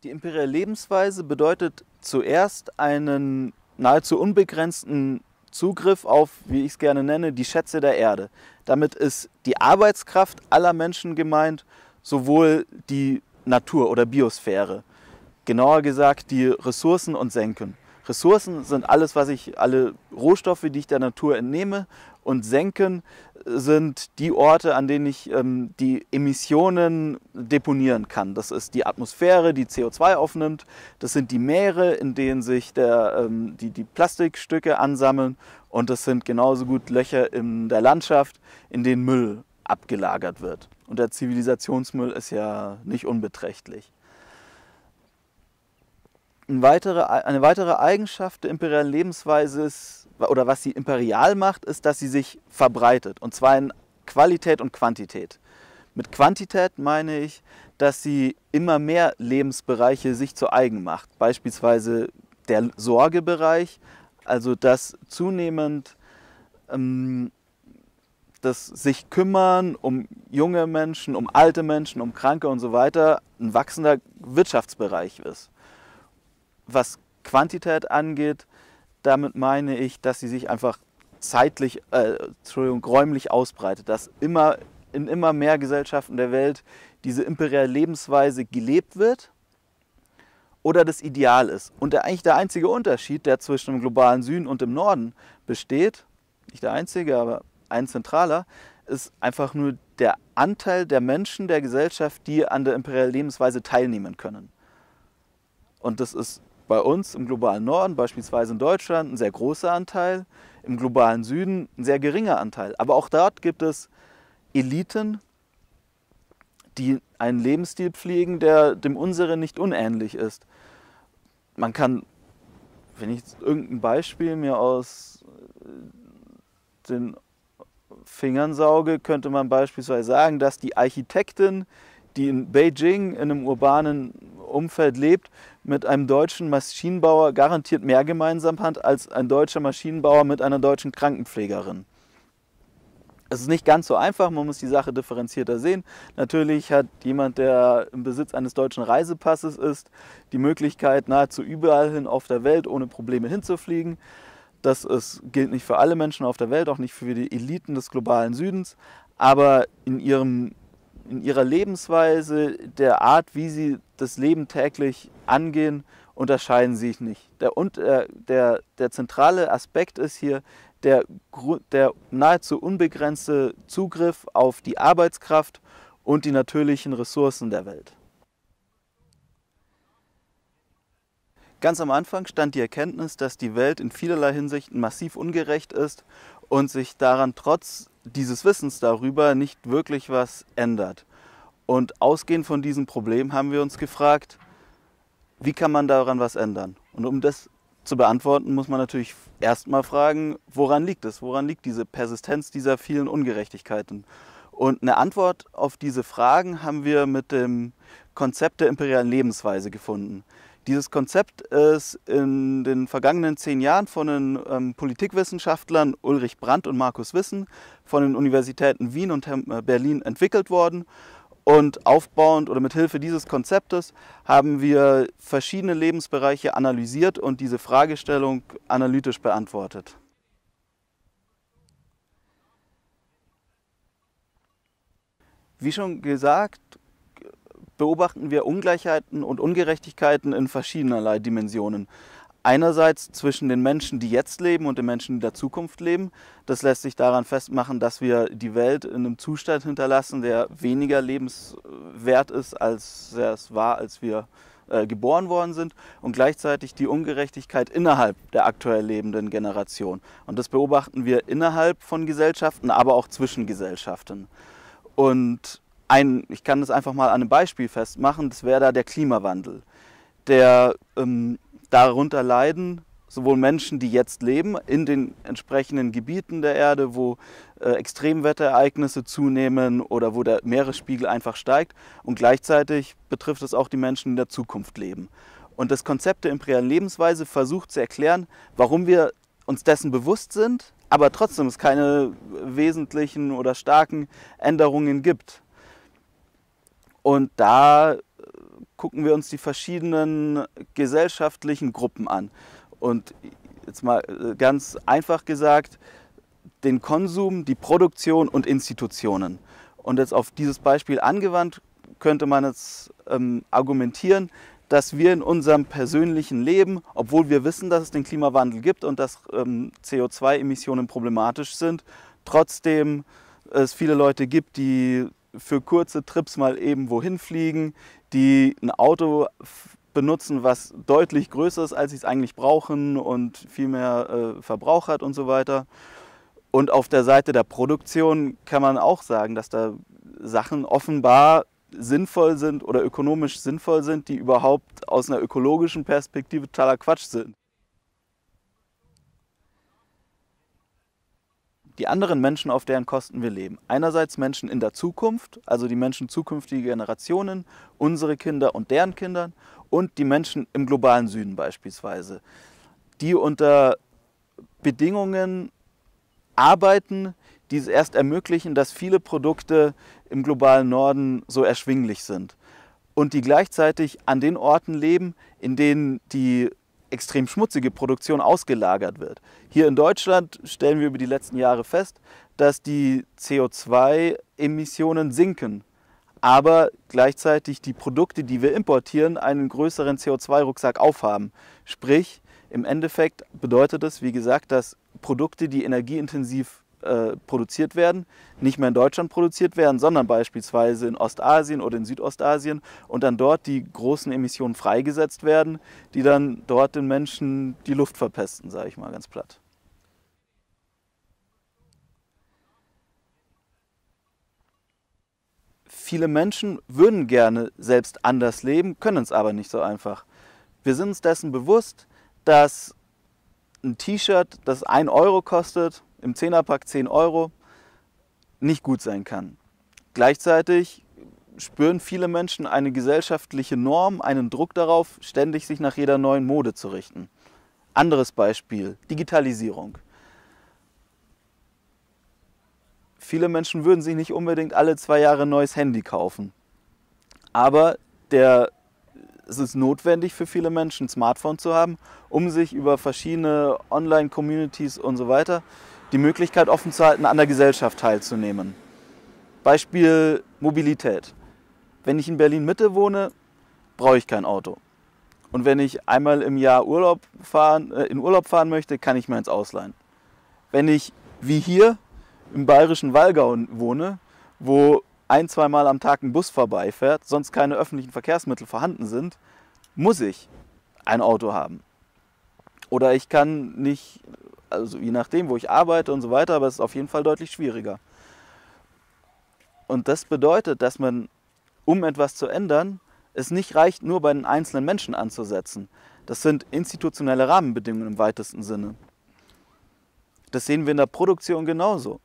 Die imperiale Lebensweise bedeutet zuerst einen nahezu unbegrenzten Zugriff auf, wie ich es gerne nenne, die Schätze der Erde. Damit ist die Arbeitskraft aller Menschen gemeint, sowohl die Natur oder Biosphäre. Genauer gesagt die Ressourcen und Senken. Ressourcen sind alle Rohstoffe, die ich der Natur entnehme, und Senken sind die Orte, an denen ich die Emissionen deponieren kann. Das ist die Atmosphäre, die CO2 aufnimmt, das sind die Meere, in denen sich die Plastikstücke ansammeln, und das sind genauso gut Löcher in der Landschaft, in denen Müll abgelagert wird. Und der Zivilisationsmüll ist ja nicht unbeträchtlich. Eine weitere Eigenschaft der imperialen Lebensweise ist, oder was sie imperial macht, ist, dass sie sich verbreitet, und zwar in Qualität und Quantität. Mit Quantität meine ich, dass sie immer mehr Lebensbereiche sich zu eigen macht. Beispielsweise der Sorgebereich, also dass zunehmend das sich kümmern um junge Menschen, um alte Menschen, um Kranke und so weiter ein wachsender Wirtschaftsbereich ist. Was Quantität angeht, damit meine ich, dass sie sich einfach räumlich ausbreitet, dass in immer mehr Gesellschaften der Welt diese imperiale Lebensweise gelebt wird oder das Ideal ist. Und eigentlich der einzige Unterschied, der zwischen dem globalen Süden und dem Norden besteht, nicht der einzige, aber ein zentraler, ist einfach nur der Anteil der Menschen der Gesellschaft, die an der imperialen Lebensweise teilnehmen können. Und das ist bei uns im globalen Norden, beispielsweise in Deutschland, ein sehr großer Anteil, im globalen Süden ein sehr geringer Anteil. Aber auch dort gibt es Eliten, die einen Lebensstil pflegen, der dem unseren nicht unähnlich ist. Man kann, wenn ich jetzt irgendein Beispiel mir aus den Fingern sauge, könnte man beispielsweise sagen, dass die Architektin, die in Beijing in einem urbanen Umfeld lebt, mit einem deutschen Maschinenbauer garantiert mehr gemeinsam hat als ein deutscher Maschinenbauer mit einer deutschen Krankenpflegerin. Es ist nicht ganz so einfach, man muss die Sache differenzierter sehen. Natürlich hat jemand, der im Besitz eines deutschen Reisepasses ist, die Möglichkeit, nahezu überall hin auf der Welt ohne Probleme hinzufliegen. Gilt nicht für alle Menschen auf der Welt, auch nicht für die Eliten des globalen Südens, aber in ihrer Lebensweise, der Art, wie sie das Leben täglich angehen, unterscheiden sie sich nicht. Der zentrale Aspekt ist hier der nahezu unbegrenzte Zugriff auf die Arbeitskraft und die natürlichen Ressourcen der Welt. Ganz am Anfang stand die Erkenntnis, dass die Welt in vielerlei Hinsichten massiv ungerecht ist und sich daran trotz dieses Wissens darüber nicht wirklich was ändert. Und ausgehend von diesem Problem haben wir uns gefragt, wie kann man daran was ändern? Und um das zu beantworten, muss man natürlich erstmal fragen, woran liegt es? Woran liegt diese Persistenz dieser vielen Ungerechtigkeiten? Und eine Antwort auf diese Fragen haben wir mit dem Konzept der imperialen Lebensweise gefunden. Dieses Konzept ist in den vergangenen 10 Jahren von den Politikwissenschaftlern Ulrich Brandt und Markus Wissen von den Universitäten Wien und Berlin entwickelt worden. Und aufbauend oder mit Hilfe dieses Konzeptes haben wir verschiedene Lebensbereiche analysiert und diese Fragestellung analytisch beantwortet. Wie schon gesagt, beobachten wir Ungleichheiten und Ungerechtigkeiten in verschiedenerlei Dimensionen. Einerseits zwischen den Menschen, die jetzt leben, und den Menschen, die in der Zukunft leben. Das lässt sich daran festmachen, dass wir die Welt in einem Zustand hinterlassen, der weniger lebenswert ist, als es war, als wir geboren worden sind. Und gleichzeitig die Ungerechtigkeit innerhalb der aktuell lebenden Generation. Und das beobachten wir innerhalb von Gesellschaften, aber auch zwischen Gesellschaften. Und ich kann das einfach mal an einem Beispiel festmachen, das wäre da der Klimawandel. Darunter leiden sowohl Menschen, die jetzt leben, in den entsprechenden Gebieten der Erde, wo Extremwetterereignisse zunehmen oder wo der Meeresspiegel einfach steigt, und gleichzeitig betrifft es auch die Menschen, die in der Zukunft leben. Und das Konzept der imperialen Lebensweise versucht zu erklären, warum wir uns dessen bewusst sind, aber trotzdem es keine wesentlichen oder starken Änderungen gibt. Und da gucken wir uns die verschiedenen gesellschaftlichen Gruppen an. Und jetzt mal ganz einfach gesagt, den Konsum, die Produktion und Institutionen. Und jetzt auf dieses Beispiel angewandt, könnte man jetzt argumentieren, dass wir in unserem persönlichen Leben, obwohl wir wissen, dass es den Klimawandel gibt und dass CO2-Emissionen problematisch sind, trotzdem es viele Leute gibt, die für kurze Trips mal eben wohin fliegen, die ein Auto benutzen, was deutlich größer ist, als sie es eigentlich brauchen und viel mehr Verbrauch hat und so weiter. Und auf der Seite der Produktion kann man auch sagen, dass da Sachen offenbar sinnvoll sind oder ökonomisch sinnvoll sind, die überhaupt aus einer ökologischen Perspektive totaler Quatsch sind. Die anderen Menschen, auf deren Kosten wir leben. Einerseits Menschen in der Zukunft, also die Menschen zukünftige Generationen, unsere Kinder und deren Kindern und die Menschen im globalen Süden beispielsweise, die unter Bedingungen arbeiten, die es erst ermöglichen, dass viele Produkte im globalen Norden so erschwinglich sind und die gleichzeitig an den Orten leben, in denen die extrem schmutzige Produktion ausgelagert wird. Hier in Deutschland stellen wir über die letzten Jahre fest, dass die CO2-Emissionen sinken, aber gleichzeitig die Produkte, die wir importieren, einen größeren CO2-Rucksack aufhaben. Sprich, im Endeffekt bedeutet es, wie gesagt, dass Produkte, die energieintensiv produziert werden, nicht mehr in Deutschland produziert werden, sondern beispielsweise in Ostasien oder in Südostasien und dann dort die großen Emissionen freigesetzt werden, die dann dort den Menschen die Luft verpesten, sage ich mal ganz platt. Viele Menschen würden gerne selbst anders leben, können es aber nicht so einfach. Wir sind uns dessen bewusst, dass ein T-Shirt, das 1 Euro kostet, im 10er-Pack 10 Euro, nicht gut sein kann. Gleichzeitig spüren viele Menschen eine gesellschaftliche Norm, einen Druck darauf, ständig sich nach jeder neuen Mode zu richten. Anderes Beispiel, Digitalisierung. Viele Menschen würden sich nicht unbedingt alle 2 Jahre ein neues Handy kaufen. Aber es ist notwendig für viele Menschen, ein Smartphone zu haben, um sich über verschiedene Online-Communities und so weiter die Möglichkeit offen zu halten, an der Gesellschaft teilzunehmen. Beispiel Mobilität. Wenn ich in Berlin-Mitte wohne, brauche ich kein Auto. Und wenn ich einmal im Jahr in Urlaub fahren möchte, kann ich mir eins ausleihen. Wenn ich, wie hier, im bayerischen Wallgau wohne, wo 1-2 Mal am Tag ein Bus vorbeifährt, sonst keine öffentlichen Verkehrsmittel vorhanden sind, muss ich ein Auto haben. Oder ich kann nicht, also je nachdem, wo ich arbeite und so weiter, aber es ist auf jeden Fall deutlich schwieriger. Und das bedeutet, dass man, um etwas zu ändern, es nicht reicht, nur bei den einzelnen Menschen anzusetzen. Das sind institutionelle Rahmenbedingungen im weitesten Sinne. Das sehen wir in der Produktion genauso.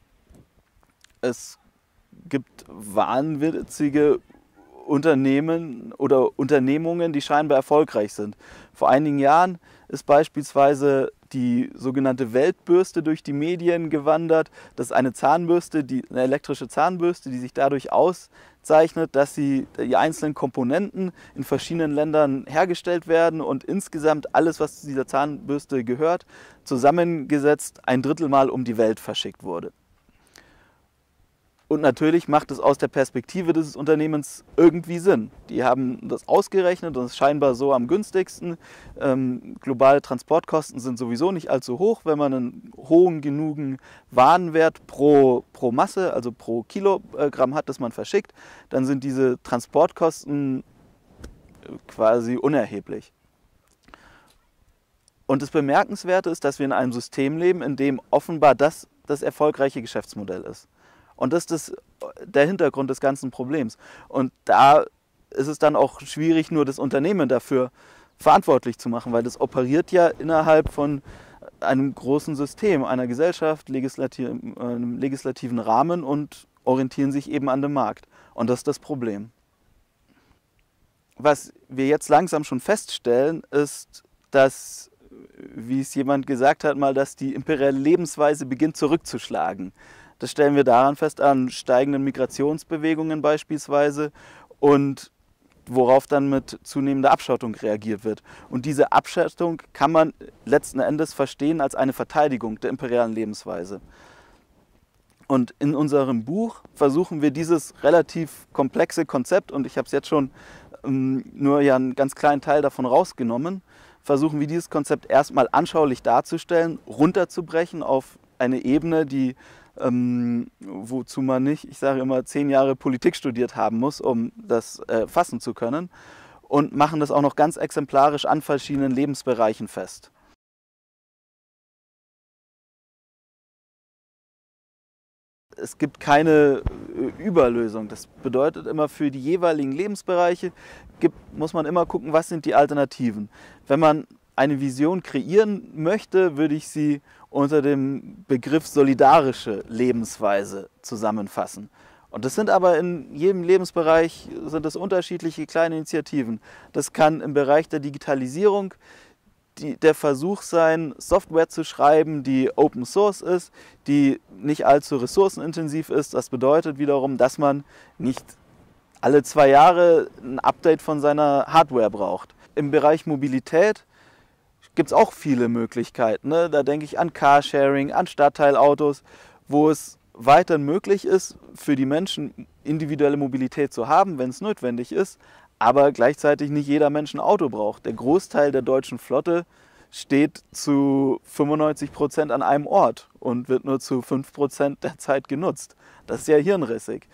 Es gibt wahnwitzige Unternehmen oder Unternehmungen, die scheinbar erfolgreich sind. Vor einigen Jahren ist beispielsweise die sogenannte Weltbürste durch die Medien gewandert. Das ist eine Zahnbürste, eine elektrische Zahnbürste, die sich dadurch auszeichnet, dass die einzelnen Komponenten in verschiedenen Ländern hergestellt werden und insgesamt alles, was zu dieser Zahnbürste gehört, zusammengesetzt 1/3 Mal um die Welt verschickt wurde. Und natürlich macht es aus der Perspektive des Unternehmens irgendwie Sinn. Die haben das ausgerechnet und es ist scheinbar so am günstigsten. Globale Transportkosten sind sowieso nicht allzu hoch. Wenn man einen hohen genugen Warenwert pro Masse, also pro Kilogramm hat, das man verschickt, dann sind diese Transportkosten quasi unerheblich. Und das Bemerkenswerte ist, dass wir in einem System leben, in dem offenbar das erfolgreiche Geschäftsmodell ist. Und das ist der Hintergrund des ganzen Problems. Und da ist es dann auch schwierig, nur das Unternehmen dafür verantwortlich zu machen, weil das operiert ja innerhalb von einem großen System, einer Gesellschaft, einem legislativen Rahmen und orientieren sich eben an dem Markt. Und das ist das Problem. Was wir jetzt langsam schon feststellen, ist, dass, wie es jemand gesagt hat, mal, dass die imperiale Lebensweise beginnt zurückzuschlagen. Das stellen wir daran fest, an steigenden Migrationsbewegungen beispielsweise und worauf dann mit zunehmender Abschottung reagiert wird. Und diese Abschottung kann man letzten Endes verstehen als eine Verteidigung der imperialen Lebensweise. Und in unserem Buch versuchen wir dieses relativ komplexe Konzept, und ich habe es jetzt schon nur ja einen ganz kleinen Teil davon rausgenommen, versuchen wir dieses Konzept erstmal anschaulich darzustellen, runterzubrechen auf eine Ebene, die wozu man nicht, ich sage immer, 10 Jahre Politik studiert haben muss, um das fassen zu können, und machen das auch noch ganz exemplarisch an verschiedenen Lebensbereichen fest. Es gibt keine Überlösung. Das bedeutet immer, für die jeweiligen Lebensbereiche muss man immer gucken, was sind die Alternativen. Wenn man eine Vision kreieren möchte, würde ich sie unter dem Begriff solidarische Lebensweise zusammenfassen. Und das sind aber in jedem Lebensbereich sind das unterschiedliche kleine Initiativen. Das kann im Bereich der Digitalisierung der Versuch sein, Software zu schreiben, die Open Source ist, die nicht allzu ressourcenintensiv ist. Das bedeutet wiederum, dass man nicht alle 2 Jahre ein Update von seiner Hardware braucht. Im Bereich Mobilität gibt es auch viele Möglichkeiten. Ne? Da denke ich an Carsharing, an Stadtteilautos, wo es weiterhin möglich ist, für die Menschen individuelle Mobilität zu haben, wenn es notwendig ist, aber gleichzeitig nicht jeder Mensch ein Auto braucht. Der Großteil der deutschen Flotte steht zu 95% an einem Ort und wird nur zu 5% der Zeit genutzt. Das ist ja hirnrissig.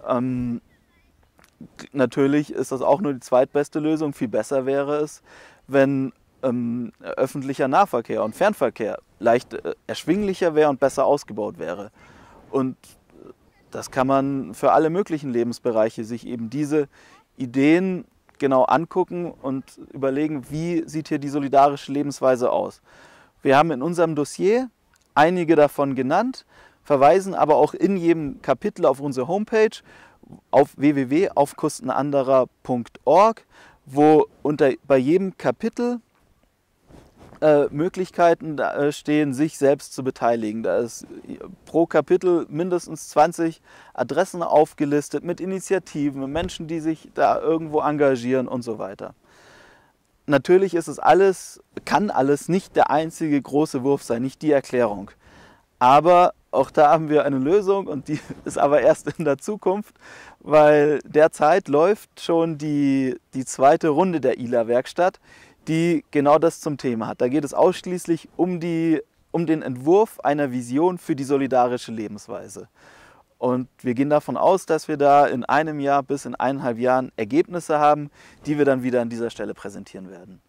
Natürlich ist das auch nur die zweitbeste Lösung. Viel besser wäre es, wenn öffentlicher Nahverkehr und Fernverkehr leicht erschwinglicher wäre und besser ausgebaut wäre. Und das kann man für alle möglichen Lebensbereiche sich eben diese Ideen genau angucken und überlegen, wie sieht hier die solidarische Lebensweise aus. Wir haben in unserem Dossier einige davon genannt, verweisen aber auch in jedem Kapitel auf unsere Homepage auf www.aufkostenanderer.org, wo bei jedem Kapitel Möglichkeiten stehen, sich selbst zu beteiligen. Da ist pro Kapitel mindestens 20 Adressen aufgelistet mit Initiativen, mit Menschen, die sich da irgendwo engagieren und so weiter. Natürlich ist es kann alles nicht der einzige große Wurf sein, nicht die Erklärung. Aber auch da haben wir eine Lösung, und die ist aber erst in der Zukunft, weil derzeit läuft schon die 2. Runde der ILA-Werkstatt, die genau das zum Thema hat. Da geht es ausschließlich um den Entwurf einer Vision für die solidarische Lebensweise. Und wir gehen davon aus, dass wir da in einem Jahr bis in 1,5 Jahren Ergebnisse haben, die wir dann wieder an dieser Stelle präsentieren werden.